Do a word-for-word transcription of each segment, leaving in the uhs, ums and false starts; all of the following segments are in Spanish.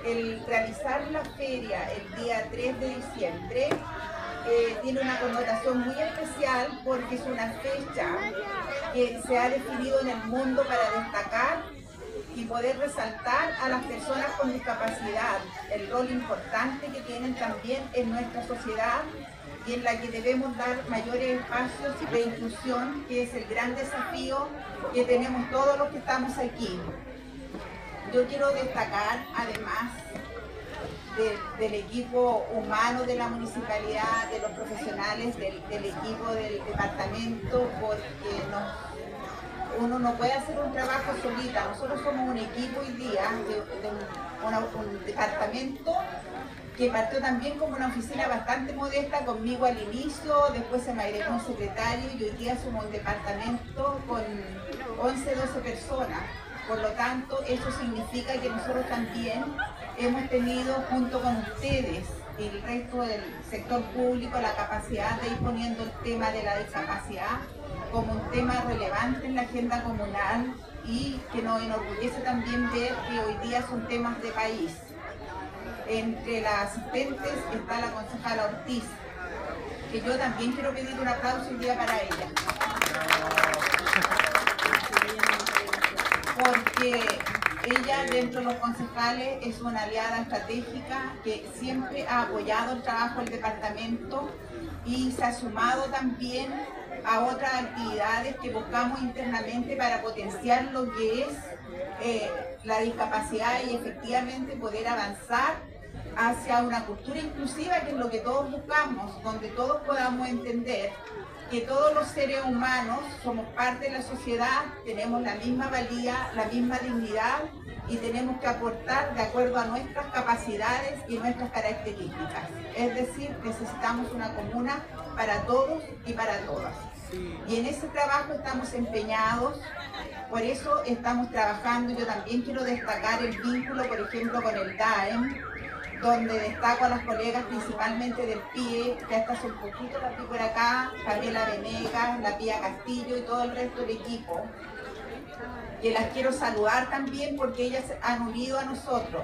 el realizar la feria el día tres de diciembre eh, tiene una connotación muy especial porque es una fecha que se ha definido en el mundo para destacar y poder resaltar a las personas con discapacidad, el rol importante que tienen también en nuestra sociedad y en la que debemos dar mayores espacios de inclusión, que es el gran desafío que tenemos todos los que estamos aquí. Yo quiero destacar, además de, del equipo humano de la municipalidad, de los profesionales, del, del equipo del departamento, porque nos, uno no puede hacer un trabajo solita. Nosotros somos un equipo hoy día, de, de un, una, un departamento que partió también como una oficina bastante modesta conmigo al inicio, después se me agregó un secretario y hoy día somos un departamento con once, doce personas. Por lo tanto, eso significa que nosotros también hemos tenido, junto con ustedes y el resto del sector público, la capacidad de ir poniendo el tema de la discapacidad como un tema relevante en la agenda comunal y que nos enorgullece también ver que hoy día son temas de país. Entre las asistentes está la concejala Ortiz, que yo también quiero pedir un aplauso hoy día para ella. Porque ella, dentro de los concejales, es una aliada estratégica que siempre ha apoyado el trabajo del departamento y se ha sumado también a otras actividades que buscamos internamente para potenciar lo que es eh, la discapacidad y efectivamente poder avanzar hacia una cultura inclusiva, que es lo que todos buscamos, donde todos podamos entender que todos los seres humanos somos parte de la sociedad, tenemos la misma valía, la misma dignidad y tenemos que aportar de acuerdo a nuestras capacidades y nuestras características. Es decir, necesitamos una comuna para todos y para todas. Y en ese trabajo estamos empeñados, por eso estamos trabajando. Yo también quiero destacar el vínculo, por ejemplo, con el D A E M, donde destaco a las colegas principalmente del P I E, que hasta hace un poquito la vi por acá, Gabriela Venegas, la Pía Castillo y todo el resto del equipo, que las quiero saludar también porque ellas se han unido a nosotros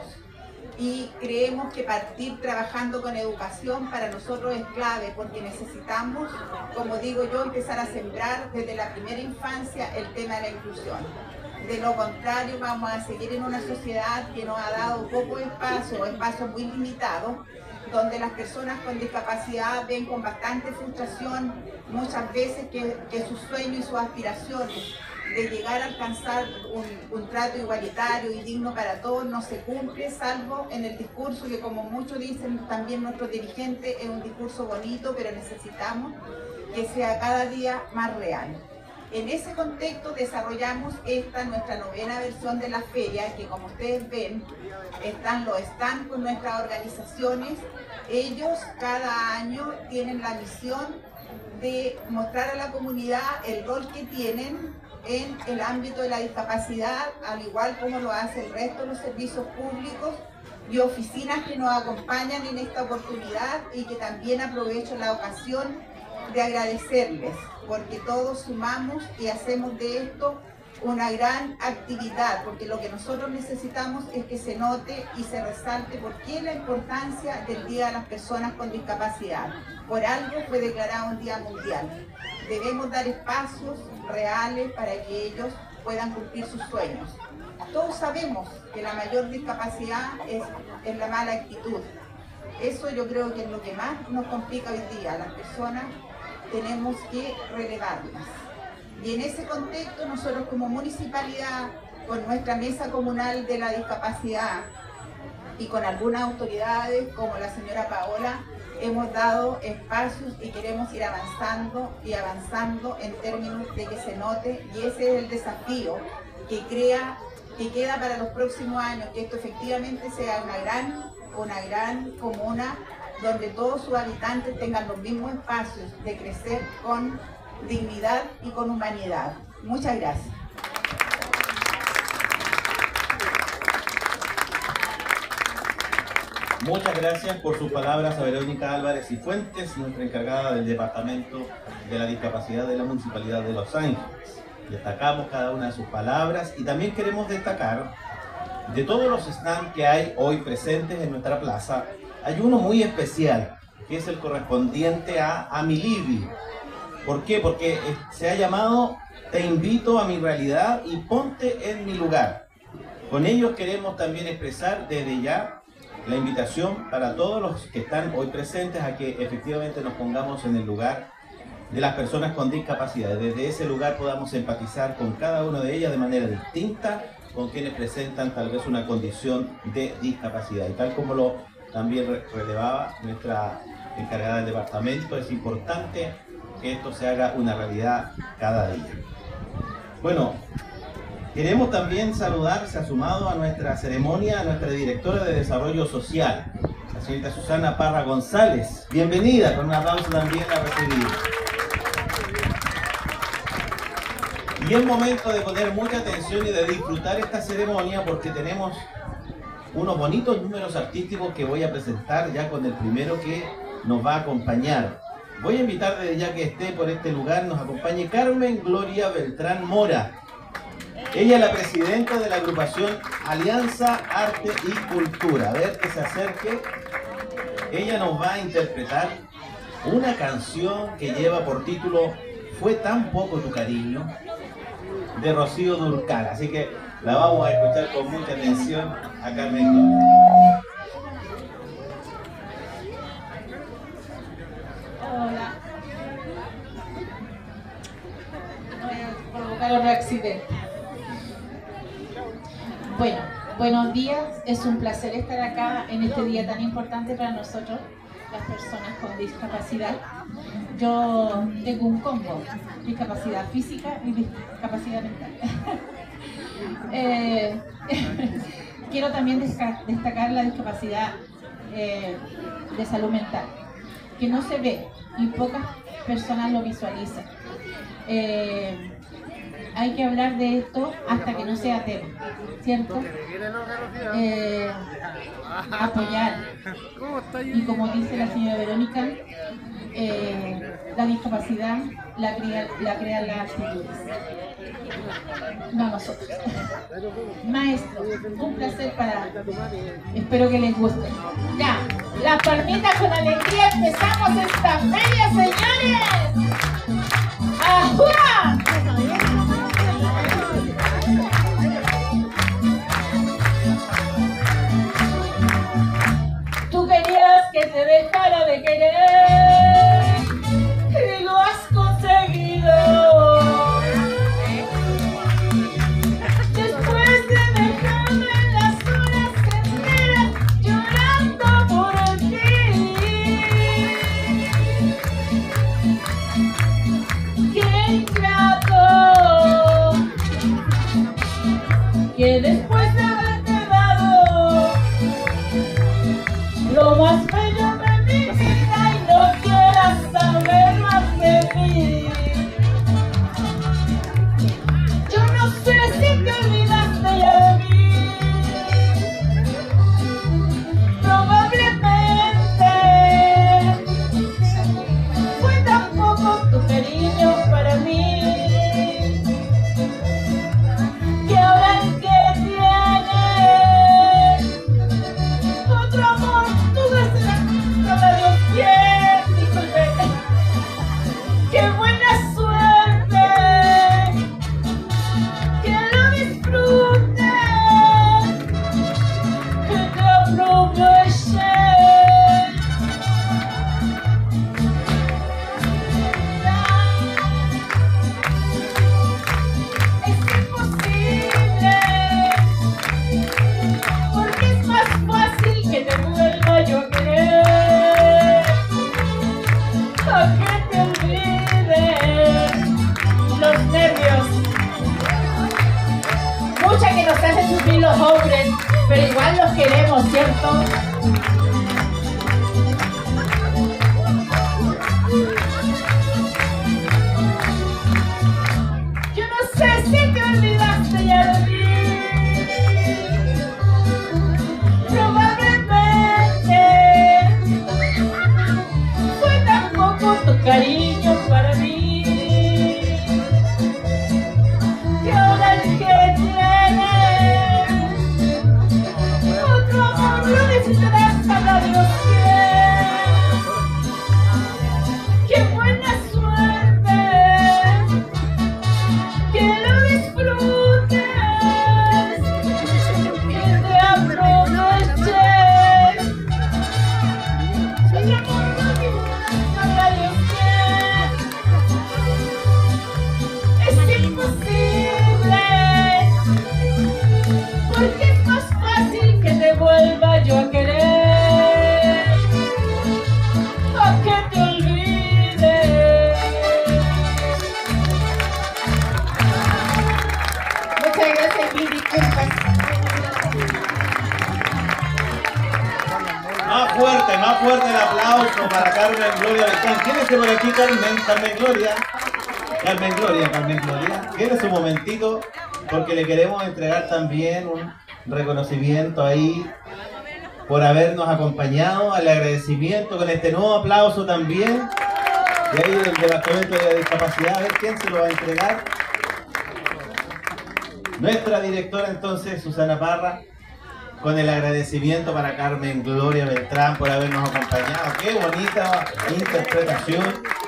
y creemos que partir trabajando con educación para nosotros es clave, porque necesitamos, como digo yo, empezar a sembrar desde la primera infancia el tema de la inclusión. De lo contrario, vamos a seguir en una sociedad que nos ha dado poco espacio, espacio muy limitado, donde las personas con discapacidad ven con bastante frustración muchas veces que, que sus sueños y sus aspiraciones de llegar a alcanzar un, un trato igualitario y digno para todos no se cumple, salvo en el discurso que, como muchos dicen también nuestros dirigentes, es un discurso bonito, pero necesitamos que sea cada día más real. En ese contexto desarrollamos esta, nuestra novena versión de la feria, que como ustedes ven, están los stands con nuestras organizaciones. Ellos cada año tienen la misión de mostrar a la comunidad el rol que tienen en el ámbito de la discapacidad, al igual como lo hace el resto de los servicios públicos y oficinas que nos acompañan en esta oportunidad, y que también aprovecho la ocasión de agradecerles, porque todos sumamos y hacemos de esto una gran actividad, porque lo que nosotros necesitamos es que se note y se resalte por qué la importancia del Día de las Personas con Discapacidad. Por algo fue declarado un día mundial. Debemos dar espacios reales para que ellos puedan cumplir sus sueños. Todos sabemos que la mayor discapacidad es, es la mala actitud. Eso yo creo que es lo que más nos complica hoy día. Las personas tenemos que relevarlas. Y en ese contexto nosotros como municipalidad, con nuestra mesa comunal de la discapacidad y con algunas autoridades como la señora Paola, hemos dado espacios y queremos ir avanzando y avanzando en términos de que se note, y ese es el desafío que crea, que queda para los próximos años, que esto efectivamente sea una gran, una gran comuna donde todos sus habitantes tengan los mismos espacios de crecer con dignidad y con humanidad. Muchas gracias. Muchas gracias por sus palabras a Verónica Álvarez y Fuentes, nuestra encargada del Departamento de la Discapacidad de la Municipalidad de Los Ángeles. Destacamos cada una de sus palabras y también queremos destacar de todos los stands que hay hoy presentes en nuestra plaza, hay uno muy especial, que es el correspondiente a Amilibi. ¿Por qué? Porque se ha llamado Te invito a mi realidad y ponte en mi lugar. Con ellos queremos también expresar desde ya la invitación para todos los que están hoy presentes a que efectivamente nos pongamos en el lugar de las personas con discapacidad. Desde ese lugar podamos empatizar con cada una de ellas de manera distinta, con quienes presentan tal vez una condición de discapacidad. Y tal como lo también re relevaba nuestra encargada del departamento, es importante que esto se haga una realidad cada día. Bueno, queremos también saludar, se ha sumado a nuestra ceremonia, a nuestra directora de Desarrollo Social, la señorita Susana Parra González. Bienvenida, con un aplauso también la recibimos. Y es momento de poner mucha atención y de disfrutar esta ceremonia porque tenemos unos bonitos números artísticos que voy a presentar ya con el primero que nos va a acompañar. Voy a invitar desde ya que esté por este lugar, nos acompañe Carmen Gloria Beltrán Mora. Ella es la presidenta de la agrupación Alianza Arte y Cultura. A ver que se acerque. Ella nos va a interpretar una canción que lleva por título Fue tan poco tu cariño, de Rocío Dúrcal. Así que la vamos a escuchar con mucha atención a Carmen Gloria. Hola. Voy a provocar otro accidente. Bueno, buenos días. Es un placer estar acá en este día tan importante para nosotros, las personas con discapacidad. Yo tengo un combo, discapacidad física y discapacidad mental. eh, quiero también destacar la discapacidad eh, de salud mental, que no se ve y pocas personas lo visualizan. Eh, hay que hablar de esto hasta que no sea tema, ¿cierto? Eh, apoyar. Y como dice la señora Verónica, eh, la discapacidad la, crea, la crean las actitudes, no nosotros. Maestro, un placer para... Espero que les guste. Ya, las palmitas con alegría, empezamos esta feria, señores. ¡Ajúa! Tú querías que te dejara de querer y lo has conseguido. Después de dejarme en las horas enteras llorando por ti. ¡Qué ingrato! Que después de haberte dado lo más bello de mi vida y no quieras saber más de mí. Yo no sé si te olvidaste ya de mí. Probablemente fue tan poco tu cariño para mí, que ahora el que tienes otro amor, tú deseas, Dios quiere, disculpe. ¡Qué buena suerte! ¡Que lo disfrutes! ¡Que te aproveches! Es imposible, porque es más fácil que te vuelva yo a querer, a que te olvides los nervios. Mucha que nos hacen sufrir los hombres, pero igual los queremos, ¿cierto? Yo no sé si te olvidaste ya de mí. Probablemente fue tan poco tu cariño para mí, que ahora el que tienes amor lo disfrutarás, sabrá Dios quién. ¡Qué buena suerte! ¡Que lo disfrutes! ¡Que te aproveches! ¡El amor lo disfrutarás, sabrá Dios quién! ¡Es imposible! Porque es más fácil que te vuelva yo a querer, a que te olvides. Muchas gracias, mil disculpas. Más fuerte, más fuerte el aplauso para Carmen Gloria Beltrán. Quédese por aquí, Carmen, Carmen Gloria. Carmen Gloria, Carmen Gloria. Quédese un momentito porque le queremos entregar también un reconocimiento ahí por habernos acompañado, al agradecimiento con este nuevo aplauso también. Y ahí del Departamento de la Discapacidad, a ver quién se lo va a entregar. Nuestra directora entonces, Susana Parra, con el agradecimiento para Carmen Gloria Beltrán por habernos acompañado. Qué bonita interpretación.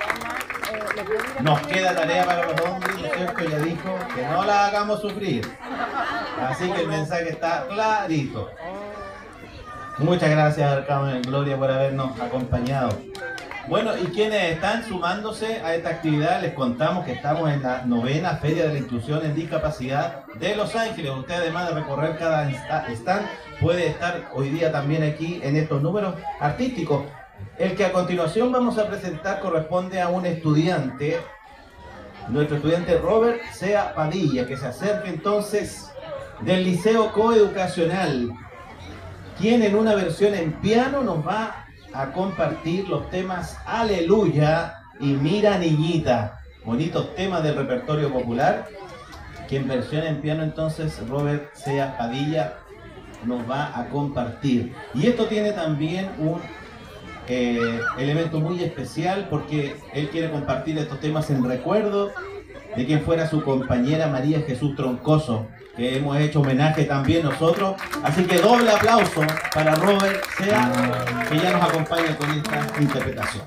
Nos queda tarea para los hombres, ¿no es cierto? Ya dijo que no la hagamos sufrir. Así que el mensaje está clarito. Muchas gracias, Carmen Gloria, por habernos acompañado. Bueno, y quienes están sumándose a esta actividad, les contamos que estamos en la novena Feria de la Inclusión en Discapacidad de Los Ángeles. Usted, además de recorrer cada stand, puede estar hoy día también aquí en estos números artísticos. El que a continuación vamos a presentar corresponde a un estudiante, nuestro estudiante Robert Sea Padilla, que se acerca entonces del Liceo Coeducacional, quien en una versión en piano nos va a compartir los temas Aleluya y Mira Niñita, bonitos temas del repertorio popular, que en versión en piano entonces Robert Sea Padilla nos va a compartir. Y esto tiene también un eh, elemento muy especial porque él quiere compartir estos temas en recuerdo de quien fuera su compañera María Jesús Troncoso, que hemos hecho homenaje también nosotros. Así que doble aplauso para Robert Sea, que ya nos acompaña con esta interpretación.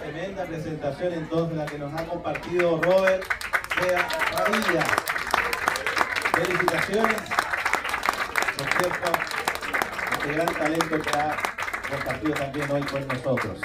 tremenda presentación entonces la que nos ha compartido Robert Sea Padilla. Felicitaciones, por cierto, este gran talento que ha compartido también hoy con nosotros.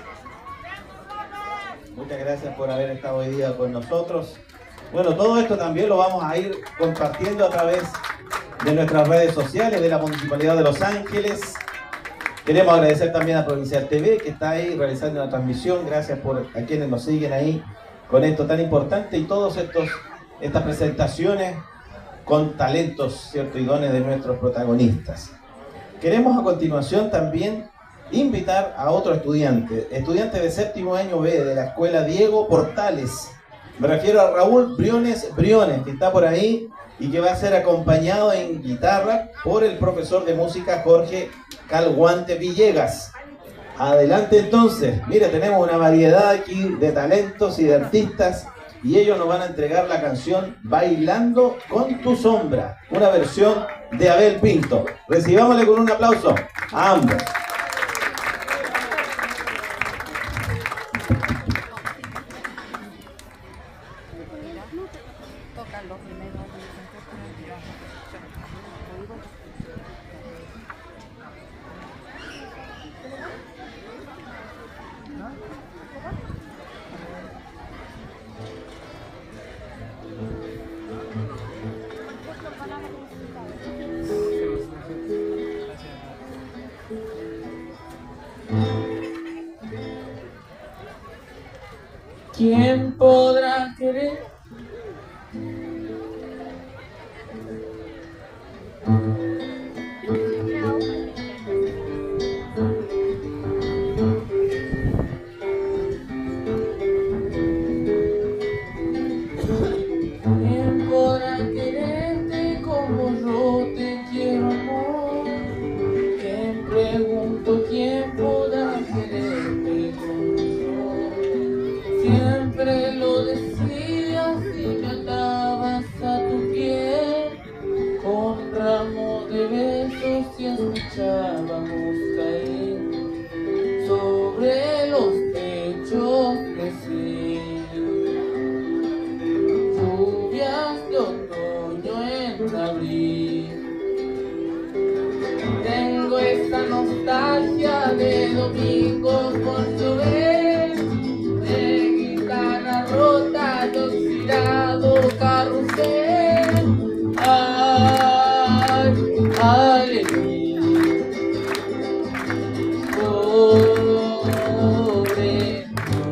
Muchas gracias por haber estado hoy día con nosotros. Bueno, todo esto también lo vamos a ir compartiendo a través de nuestras redes sociales de la Municipalidad de Los Ángeles. Queremos agradecer también a Provincial T V que está ahí realizando la transmisión. Gracias por a quienes nos siguen ahí con esto tan importante y todas estas presentaciones con talentos, ¿cierto? Y dones de nuestros protagonistas. Queremos a continuación también invitar a otro estudiante, estudiante de séptimo año B de la Escuela Diego Portales. Me refiero a Raúl Briones Briones, que está por ahí y que va a ser acompañado en guitarra por el profesor de música Jorge Calguante Villegas. Adelante entonces, mire, tenemos una variedad aquí de talentos y de artistas y ellos nos van a entregar la canción Bailando con tu sombra, una versión de Abel Pinto. Recibámosle con un aplauso a ambos. ¿Quién podrá querer? ¿Quién podrá quererte como yo te quiero, amor? ¿Quién pregunto quién podrá quererte como yo? Siempre lo decías y me atabas a tu piel con ramos de besos y escuchábamos caer sobre los techos de cielo. Lluvias de otoño en abril. Tengo esa nostalgia de domingos por llover, de guitarra rota, de oxidado carrusel. Ay, aleluya. Pobre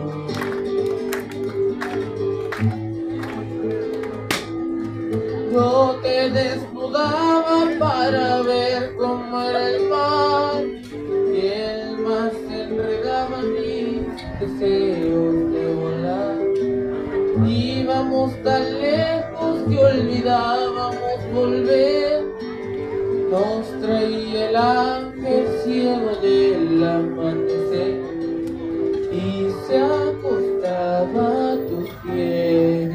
yo te desnudaba para ver cómo era el mar y el mar se enredaba mis deseos de volar. Íbamos tan lejos que olvidábamos volver. Nos traía el ángel ciego del amanecer y se acostaba a tus pies.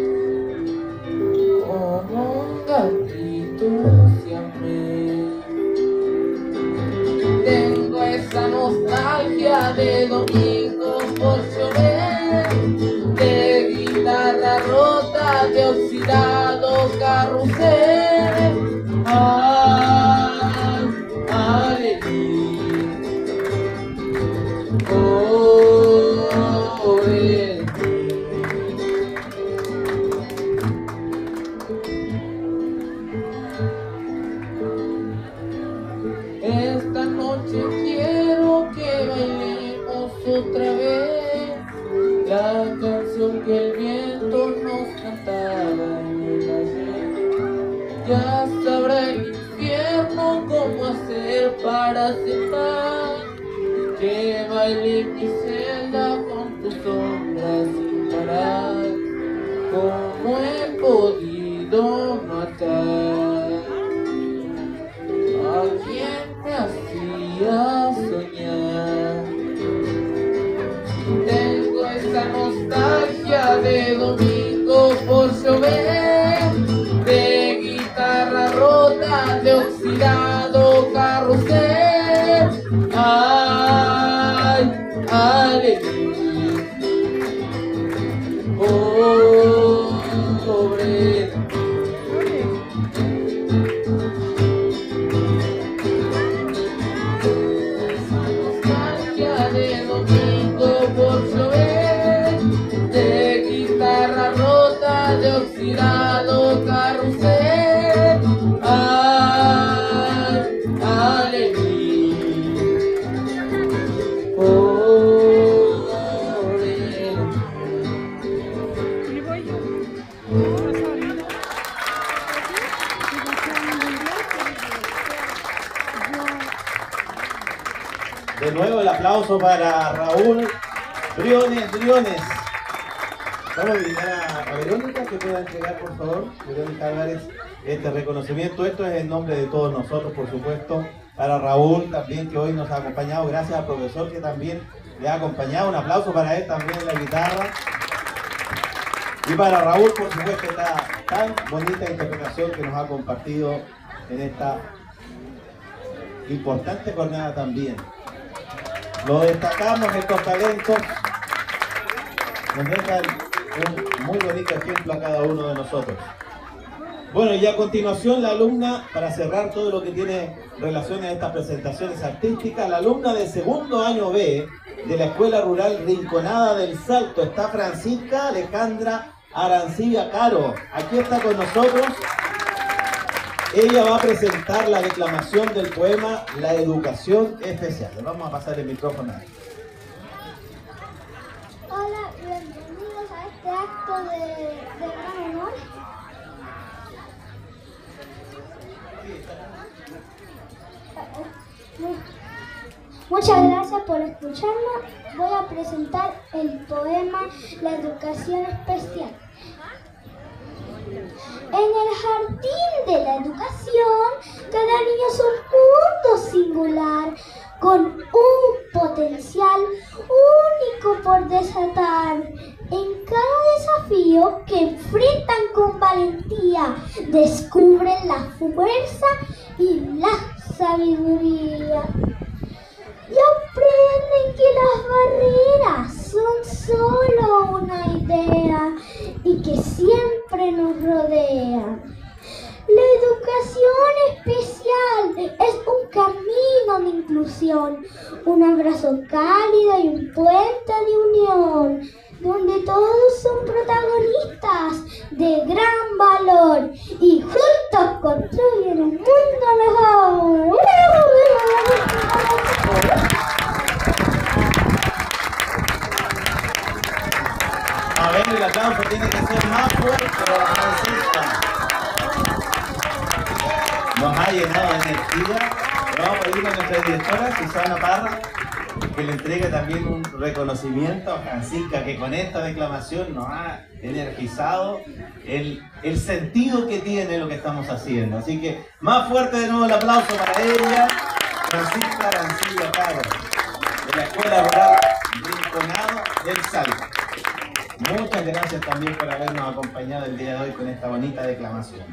Como un gatito siamés. Tengo esa nostalgia de domingo por llover, de guitarra rota, de oxidado carrusel. Ay, aleluya. Oh, eh. Esta noche quiero que bailemos otra vez la canción que el viento nos cantaba en el ayer. Ya sabrá el infierno cómo hacer para aceptar que baile en mi celda con tu sombra sin parar. ¿Cómo he podido matar a quien me hacía soñar? Tengo esa nostalgia de domingo por llover, de guitarra rota, de oxidado carrusel. Ay, aleluya. aplauso para Raúl Briones Briones. Vamos a invitar a, a Verónica que pueda entregar, por favor, Verónica Álvarez, este reconocimiento. Esto es en nombre de todos nosotros, por supuesto. Para Raúl también, que hoy nos ha acompañado. Gracias al profesor que también le ha acompañado. Un aplauso para él también en la guitarra. Y para Raúl, por supuesto, esta tan bonita interpretación que nos ha compartido en esta importante jornada también. Lo destacamos, estos talentos nos dejan un muy bonito ejemplo a cada uno de nosotros. Bueno, y a continuación la alumna, para cerrar todo lo que tiene relación a estas presentaciones artísticas, la alumna de segundo año B de la Escuela Rural Rinconada del Salto, está Francisca Alejandra Arancibia Caro. Aquí está con nosotros. Ella va a presentar la declamación del poema La Educación Especial. Le vamos a pasar el micrófono a ella. Hola, bienvenidos a este acto de, de gran honor. Muchas gracias por escucharnos. Voy a presentar el poema La Educación Especial. En el jardín de la educación, cada niño es un mundo singular, con un potencial único por desatar. En cada desafío que enfrentan con valentía, descubren la fuerza y la sabiduría. Y aprenden que las barreras son solo una idea y que siempre nos rodean. La educación especial es un camino de inclusión, un abrazo cálido y un puente de unión, donde todos son protagonistas de gran valor y juntos construyen un mundo mejor. A ver, el aplauso tiene que ser más fuerte para Francisca. Nos ha llenado de energía. Vamos a pedir a nuestra directora, Susana Parra, que le entregue también un reconocimiento a Francisca, que con esta declamación nos ha energizado el, el sentido que tiene lo que estamos haciendo. Así que más fuerte de nuevo el aplauso para ella, Francisca Arancibia Caro, de la Escuela Rural Rinconada del Salto. Muchas gracias también por habernos acompañado el día de hoy con esta bonita declamación.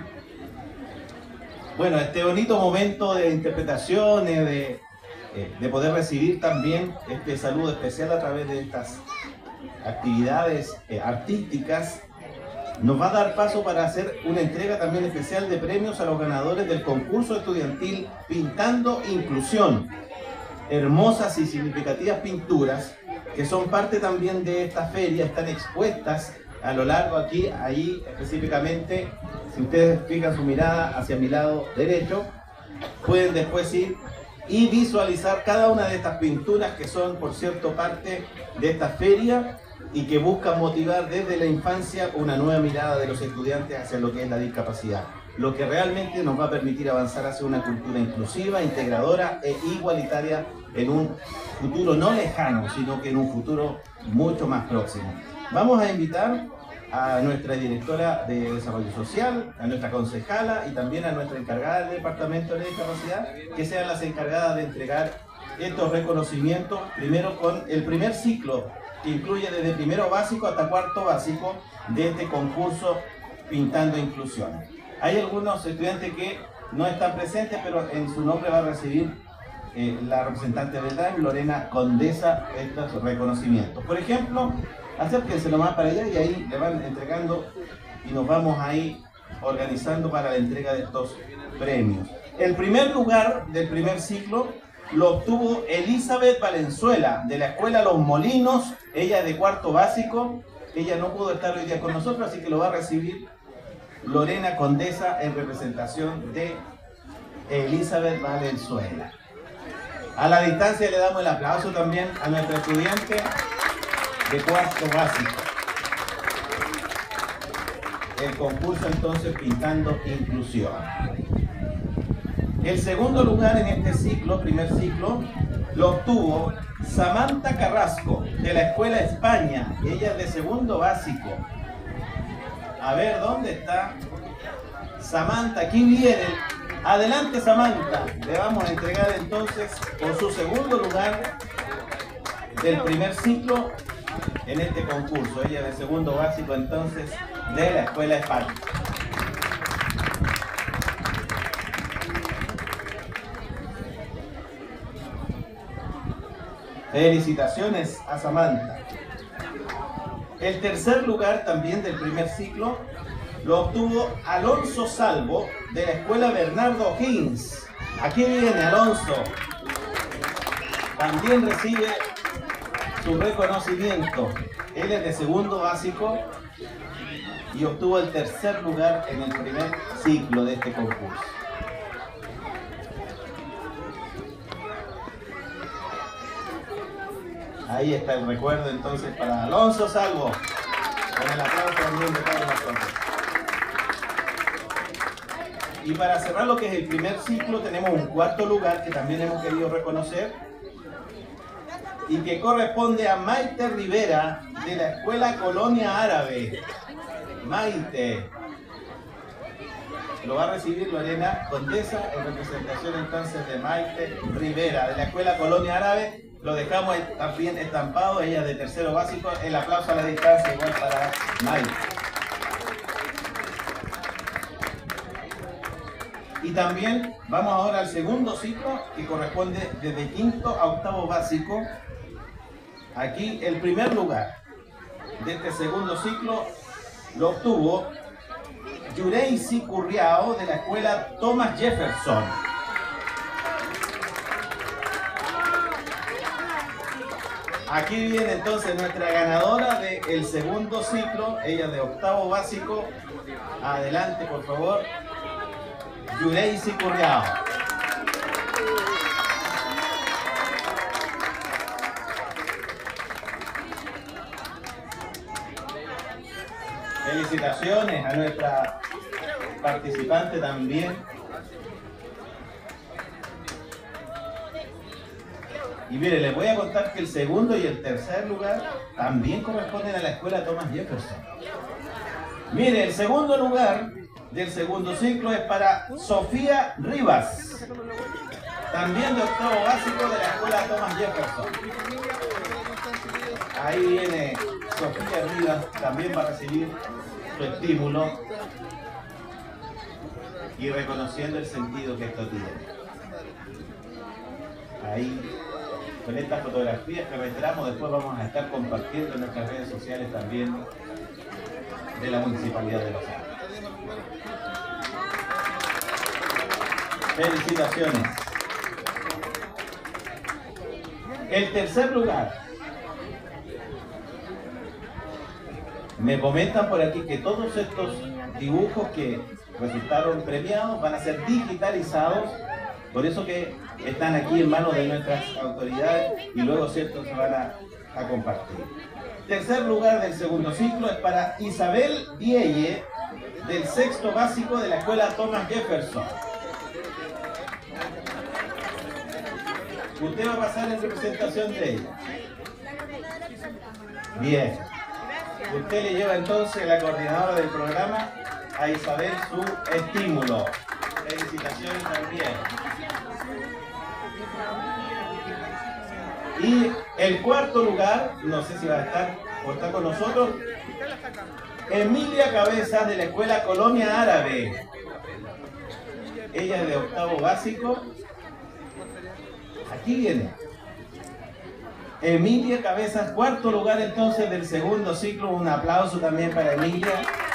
Bueno, este bonito momento de interpretaciones, de, de poder recibir también este saludo especial a través de estas actividades eh, artísticas, nos va a dar paso para hacer una entrega también especial de premios a los ganadores del concurso estudiantil Pintando Inclusión. Hermosas y significativas pinturas que son parte también de esta feria, están expuestas a lo largo aquí, ahí específicamente, si ustedes fijan su mirada hacia mi lado derecho, pueden después ir y visualizar cada una de estas pinturas que son, por cierto, parte de esta feria y que buscan motivar desde la infancia una nueva mirada de los estudiantes hacia lo que es la discapacidad, lo que realmente nos va a permitir avanzar hacia una cultura inclusiva, integradora e igualitaria en un futuro no lejano, sino que en un futuro mucho más próximo. Vamos a invitar a nuestra directora de Desarrollo Social, a nuestra concejala y también a nuestra encargada del Departamento de Discapacidad, que sean las encargadas de entregar estos reconocimientos, primero con el primer ciclo, que incluye desde primero básico hasta cuarto básico de este concurso Pintando Inclusión. Hay algunos estudiantes que no están presentes, pero en su nombre va a recibir eh, la representante del D A E M, Lorena Condesa, estos reconocimientos. Por ejemplo, acérquense nomás para allá y ahí le van entregando y nos vamos ahí organizando para la entrega de estos premios. El primer lugar del primer ciclo lo obtuvo Elizabeth Valenzuela de la Escuela Los Molinos, ella de cuarto básico. Ella no pudo estar hoy día con nosotros, así que lo va a recibir Lorena Condesa en representación de Elizabeth Valenzuela. A la distancia le damos el aplauso también a nuestra estudiante de cuarto básico. El concurso entonces Pintando Inclusión. El segundo lugar en este ciclo, primer ciclo, lo obtuvo Samantha Carrasco, de la Escuela España. Ella es de segundo básico. A ver, ¿dónde está? Samantha, aquí viene. Adelante, Samantha. Le vamos a entregar entonces por su segundo lugar del primer ciclo en este concurso. Ella de segundo básico entonces de la Escuela España. Felicitaciones a Samantha. El tercer lugar también del primer ciclo lo obtuvo Alonso Salvo de la Escuela Bernardo Higgins. Aquí viene Alonso. También recibe su reconocimiento. Él es de segundo básico y obtuvo el tercer lugar en el primer ciclo de este concurso. Ahí está el recuerdo entonces para Alonso Salvo. Con el aplauso también de todos nosotros. Y para cerrar lo que es el primer ciclo, tenemos un cuarto lugar que también hemos querido reconocer y que corresponde a Maite Rivera de la Escuela Colonia Árabe. Maite. Lo va a recibir Lorena Condesa en representación entonces de Maite Rivera de la Escuela Colonia Árabe. Lo dejamos también estampado, ella de tercero básico. El aplauso a la distancia igual para Maite. Y también vamos ahora al segundo ciclo que corresponde desde quinto a octavo básico. Aquí el primer lugar de este segundo ciclo lo obtuvo Yureisi Curriao de la Escuela Thomas Jefferson. Aquí viene entonces nuestra ganadora del segundo ciclo, ella de octavo básico. Adelante, por favor. Yureisi Curriao. Felicitaciones a nuestra participante también. Y mire, les voy a contar que el segundo y el tercer lugar también corresponden a la Escuela Thomas Jefferson. Mire, el segundo lugar del segundo ciclo es para Sofía Rivas, también de octavo básico de la Escuela Thomas Jefferson. Ahí viene Sofía Rivas, también va a recibir su estímulo y reconociendo el sentido que esto tiene. Ahí, con estas fotografías que reiteramos, después vamos a estar compartiendo en nuestras redes sociales también de la Municipalidad de Los Ángeles. Felicitaciones. El tercer lugar. Me comentan por aquí que todos estos dibujos que resultaron premiados van a ser digitalizados, por eso que están aquí en manos de nuestras autoridades y luego, cierto, se van a, a compartir. Tercer lugar del segundo ciclo es para Isabel Vielle, del sexto básico de la Escuela Thomas Jefferson. Usted va a pasar en representación de ella. Bien. Usted le lleva entonces la coordinadora del programa a Isabel su estímulo. Felicitaciones también. Y el cuarto lugar, no sé si va a estar o está con nosotros, Emilia Cabezas de la Escuela Colonia Árabe. Ella es de octavo básico. Aquí viene. Emilia Cabezas, cuarto lugar entonces del segundo ciclo. Un aplauso también para Emilia.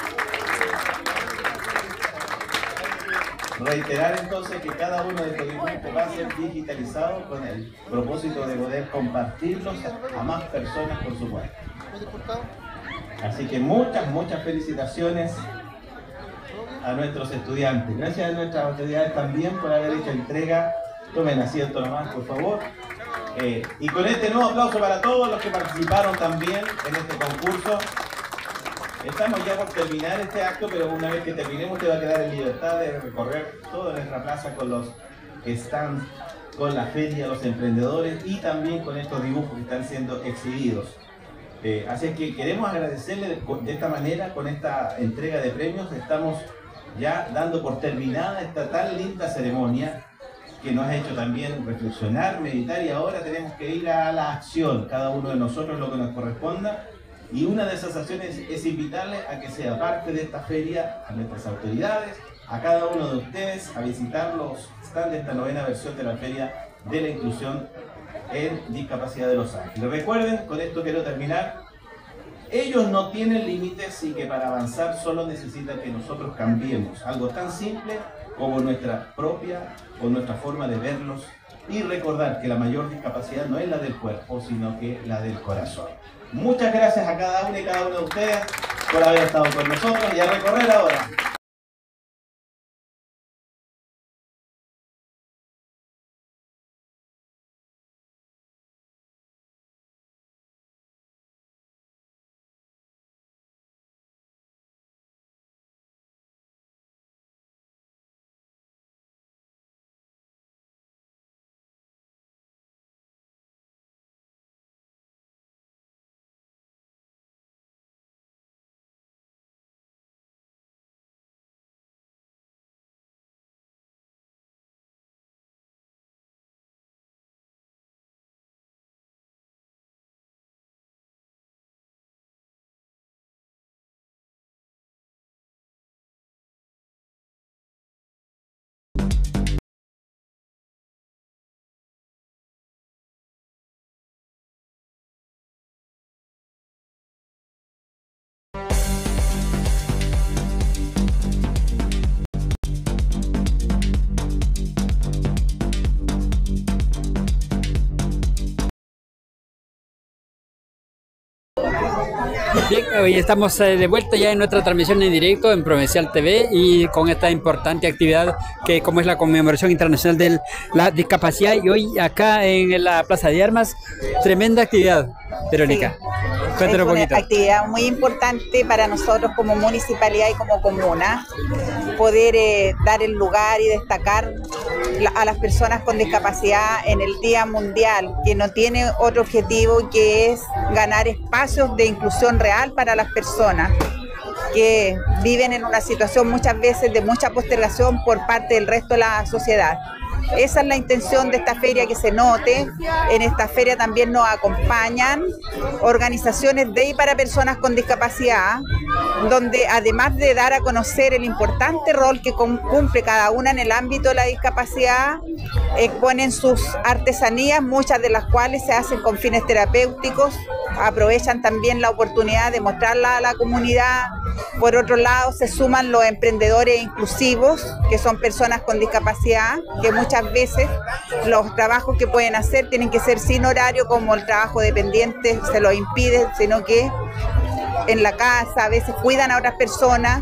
Reiterar entonces que cada uno de estos dibujos va a ser digitalizado con el propósito de poder compartirlos a más personas, por supuesto. Así que muchas, muchas felicitaciones a nuestros estudiantes. Gracias a nuestras autoridades también por haber hecho entrega. Tomen asiento nomás, por favor. Eh, y con este nuevo aplauso para todos los que participaron también en este concurso. Estamos ya por terminar este acto, pero una vez que terminemos usted va a quedar en libertad de recorrer toda nuestra plaza con los stands con la feria, los emprendedores y también con estos dibujos que están siendo exhibidos. Eh, así es que queremos agradecerle de, de esta manera, con esta entrega de premios, estamos ya dando por terminada esta tan linda ceremonia que nos ha hecho también reflexionar, meditar, y ahora tenemos que ir a la acción, cada uno de nosotros lo que nos corresponda, y una de esas acciones es invitarles a que sea parte de esta feria, a nuestras autoridades, a cada uno de ustedes, a visitar los stands de esta novena versión de la Feria de la Inclusión en Discapacidad de Los Ángeles. Recuerden, con esto quiero terminar, ellos no tienen límites y que para avanzar solo necesitan que nosotros cambiemos algo tan simple como nuestra propia o nuestra forma de verlos, y recordar que la mayor discapacidad no es la del cuerpo, sino que la del corazón. Muchas gracias a cada uno y cada uno de ustedes por haber estado con nosotros, y a recorrer ahora. Bien, hoy estamos de vuelta ya en nuestra transmisión en directo en Provincial T V, y con esta importante actividad que como es la conmemoración internacional de la discapacidad, y hoy acá en la Plaza de Armas, tremenda actividad, Verónica. Sí. Cuéntanos un poquito. Es una actividad muy importante para nosotros como municipalidad y como comuna, poder eh, dar el lugar y destacar la, a las personas con discapacidad en el Día Mundial, que no tiene otro objetivo que es ganar espacios de inclusión real para las personas que viven en una situación muchas veces de mucha postergación por parte del resto de la sociedad. Esa es la intención de esta feria, que se note. En esta feria también nos acompañan organizaciones de y para personas con discapacidad, donde además de dar a conocer el importante rol que cumple cada una en el ámbito de la discapacidad, exponen sus artesanías, muchas de las cuales se hacen con fines terapéuticos, aprovechan también la oportunidad de mostrarla a la comunidad. Por otro lado, se suman los emprendedores inclusivos, que son personas con discapacidad, que muchas veces los trabajos que pueden hacer tienen que ser sin horario, como el trabajo dependiente se lo impide, sino que en la casa a veces cuidan a otras personas.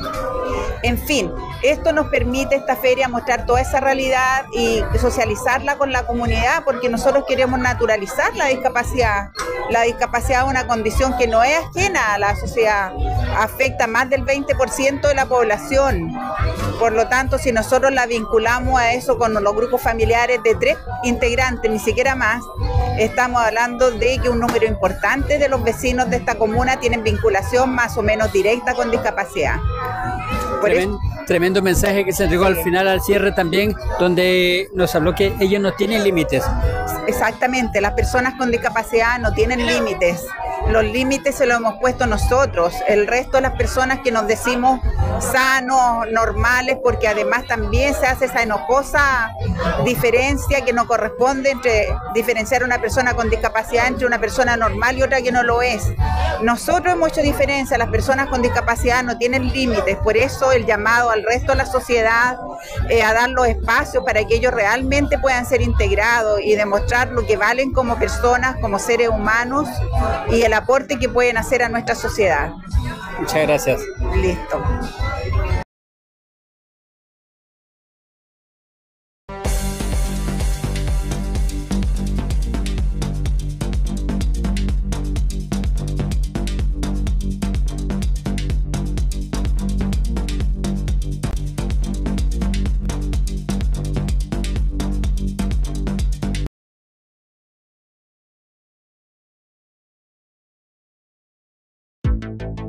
En fin, esto nos permite, esta feria, mostrar toda esa realidad y socializarla con la comunidad, porque nosotros queremos naturalizar la discapacidad. La discapacidad es una condición que no es ajena a la sociedad, afecta más del veinte por ciento de la población. Por lo tanto, si nosotros la vinculamos a eso con los grupos familiares de tres integrantes, ni siquiera más, estamos hablando de que un número importante de los vecinos de esta comuna tienen vinculación más o menos directa con discapacidad. Tremendo, tremendo mensaje que se entregó sí. al final, al cierre también, donde nos habló que ellos no tienen límites. Exactamente, las personas con discapacidad no tienen límites. Los límites se los hemos puesto nosotros, el resto de las personas que nos decimos sanos, normales, porque además también se hace esa enojosa diferencia que no corresponde entre diferenciar una persona con discapacidad entre una persona normal y otra que no lo es. Nosotros hemos hecho diferencia, las personas con discapacidad no tienen límites, por eso el llamado al resto de la sociedad eh, a dar los espacios para que ellos realmente puedan ser integrados y demostrar lo que valen como personas, como seres humanos, y el aporte que pueden hacer a nuestra sociedad. Muchas gracias. Listo. Chao.